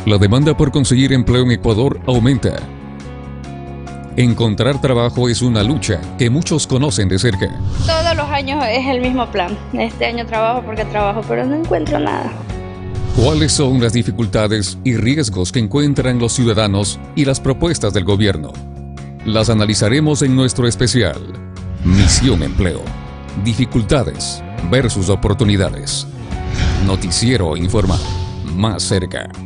La demanda por conseguir empleo en Ecuador aumenta. Encontrar trabajo es una lucha que muchos conocen de cerca. Todos los años es el mismo plan. Este año trabajo porque trabajo, pero no encuentro nada. ¿Cuáles son las dificultades y riesgos que encuentran los ciudadanos y las propuestas del gobierno? Las analizaremos en nuestro especial Misión Empleo. Dificultades versus oportunidades. Noticiero Informal. Más cerca.